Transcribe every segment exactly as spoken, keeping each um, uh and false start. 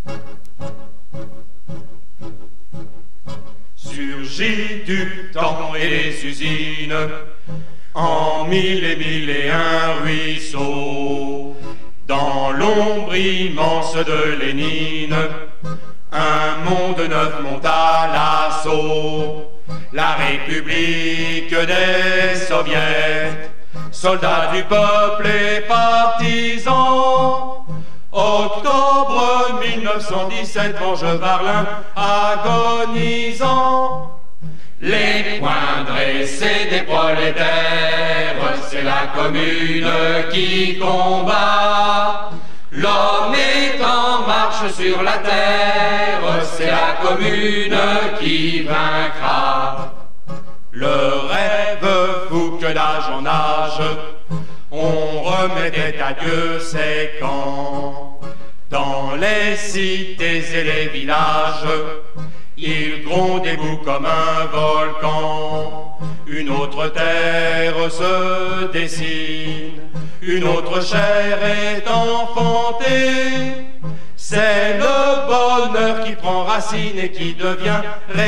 Surgit du temps et les usines, en mille et mille et un ruisseaux, dans l'ombre immense de Lénine, un monde neuf monte à l'assaut. La République des Soviets, soldats du peuple et partisans. Octobre mille neuf cent dix-sept, venge Varlin agonisant. Les poings dressés des prolétaires, c'est la commune qui combat. L'homme est en marche sur la terre, c'est la commune qui vaincra. Le rêve fou que d'âge en âge, on remettait à Dieu ses camps. Dans les cités et les villages, il gronde et bout comme un volcan. Une autre terre se dessine, une autre chair est enfantée. C'est le bonheur qui prend racine et qui devient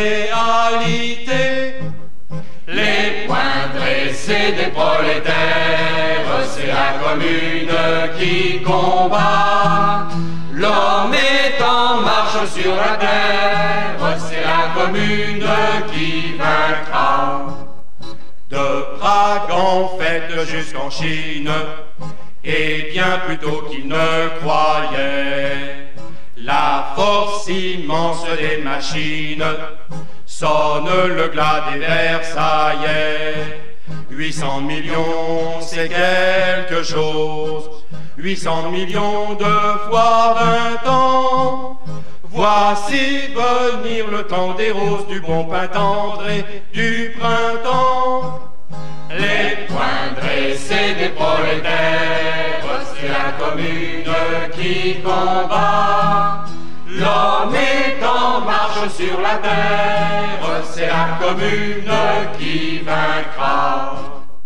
réalité. Les poings dressés des prolétaires, c'est la commune qui combat. L'homme est en marche sur la terre, c'est la commune qui vaincra. De Prague en fait jusqu'en Chine, et bien plus tôt qu'il ne croyait, la force immense des machines sonne le glas des Versaillais. Huit cents millions, c'est quelque chose, huit cents millions de fois vingt ans. Voici venir le temps des roses, du bon pain tendre et du printemps. Les poings dressés des prolétaires, c'est la commune qui combat. L'homme est en marche sur la terre, c'est la commune qui vaincra.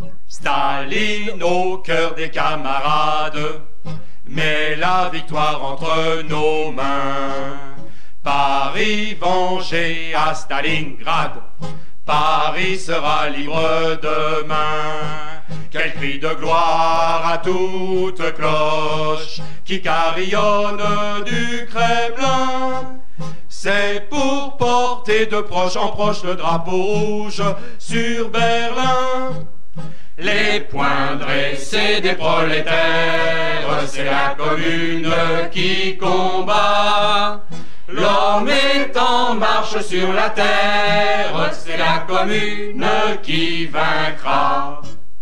Staline au cœur des camarades met la victoire entre nos mains. Paris vengé à Stalingrad, Paris sera libre demain. Quel cri de gloire à toute cloche qui carillonne du Kremlin. C'est pour porter de proche en proche le drapeau rouge sur Berlin. Les poings dressés des prolétaires, c'est la commune qui combat. L'homme est en marche sur la terre, c'est la commune qui vaincra.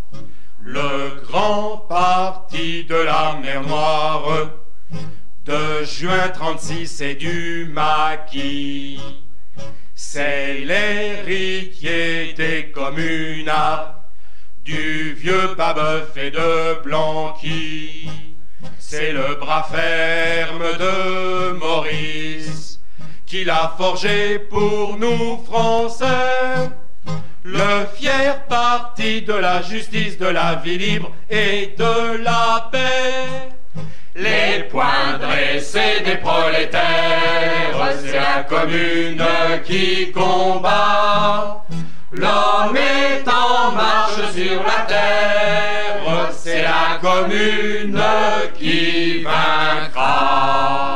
Le grand parti de la mer Noire, de juin trente-six et du maquis, c'est l'héritier des communards, du vieux Babeuf et de Blanqui. C'est le bras ferme de Maurice qui l'a forgé pour nous Français. Le fier parti de la justice, de la vie libre et de la paix. Les poings dressés des prolétaires, c'est la commune qui combat. L'homme est en marche sur la terre, c'est la commune qui vaincra.